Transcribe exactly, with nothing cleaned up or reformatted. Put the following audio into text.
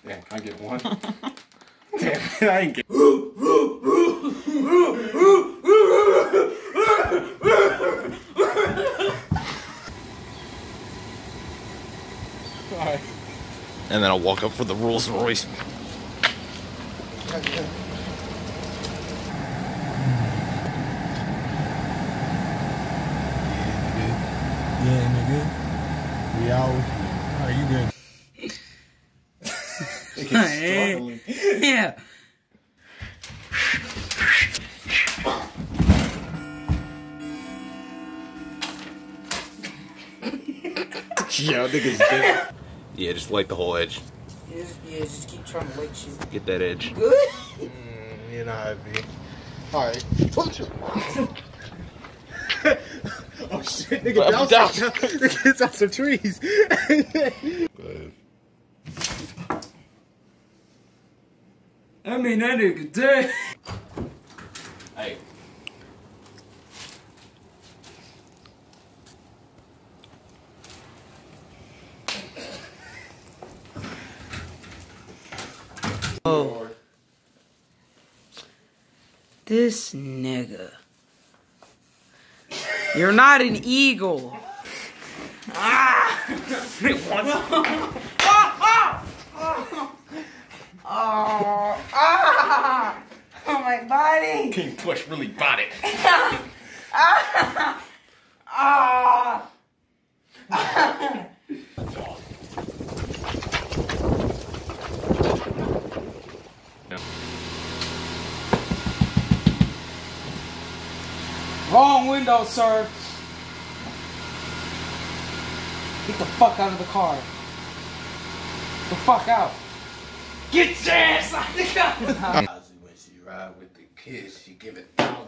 Yeah, can I get one? Damn, I ain't get. Alright. And then I'll walk up for the Rolls Royce. Yeah, nigga. We out. How you been? Struggling. Yeah. Yo, niggas dead. Yeah, just light the whole edge. Yeah, just, yeah, just keep trying to lick shit. Get that edge. Good? Mm, you know how it be. Alright. Oh shit, nigga, down, down. Nigga, it's out some trees. Go ahead. I mean, that nigga dead. Hey. Oh. This nigga. You're not an eagle. Ah! Oh, ah! Oh, my body! King Push really bought it. Ah! Ah! Wrong window, sir. Get the fuck out of the car. Get the fuck out. Get your ass out of the car. When she ride with the kids, she give it down.